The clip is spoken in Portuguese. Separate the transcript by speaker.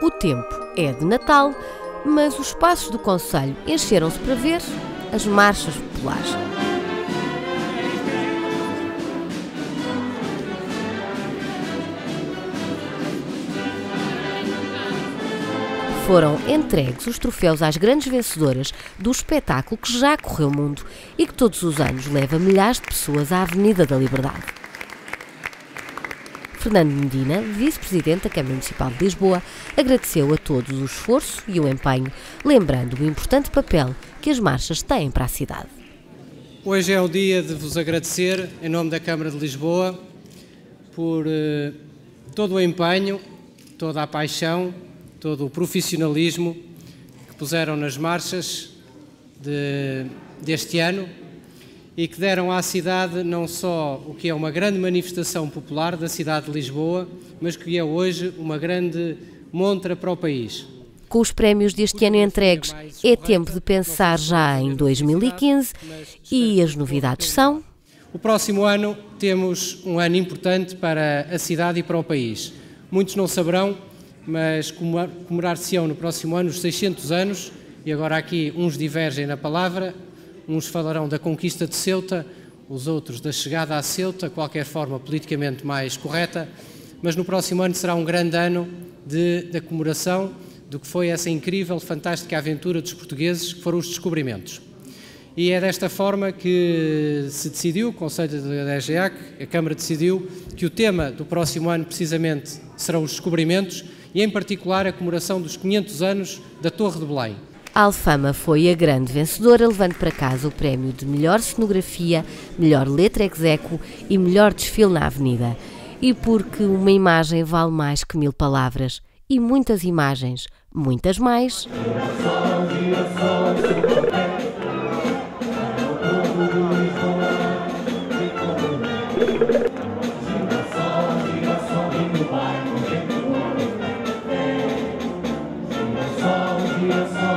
Speaker 1: O tempo é de Natal, mas os passos do concelho encheram-se para ver as marchas populares. Foram entregues os troféus às grandes vencedoras do espetáculo que já correu o mundo e que todos os anos leva milhares de pessoas à Avenida da Liberdade. Fernando Medina, vice-presidente da Câmara Municipal de Lisboa, agradeceu a todos o esforço e o empenho, lembrando o importante papel que as marchas têm para a cidade.
Speaker 2: Hoje é o dia de vos agradecer, em nome da Câmara de Lisboa, por todo o empenho, toda a paixão, todo o profissionalismo que puseram nas marchas deste ano e que deram à cidade não só o que é uma grande manifestação popular da cidade de Lisboa, mas que é hoje uma grande montra para o país.
Speaker 1: Com os prémios deste ano entregues, é tempo de pensar já em 2015 e as novidades são?
Speaker 2: O próximo ano temos um ano importante para a cidade e para o país. Muitos não saberão, mas comemorar-se-ão no próximo ano os 600 anos, e agora aqui uns divergem na palavra, uns falarão da conquista de Ceuta, os outros da chegada a Ceuta, de qualquer forma politicamente mais correta, mas no próximo ano será um grande ano da comemoração do que foi essa incrível, fantástica aventura dos portugueses, que foram os descobrimentos. E é desta forma que se decidiu, o Conselho da EGEAC, a Câmara decidiu que o tema do próximo ano precisamente serão os descobrimentos e em particular a comemoração dos 500 anos da Torre de Belém.
Speaker 1: A Alfama foi a grande vencedora, levando para casa o prémio de melhor cenografia, melhor letra exequo e melhor desfile na avenida. E porque uma imagem vale mais que 1000 palavras. E muitas imagens, muitas mais.
Speaker 3: Yes.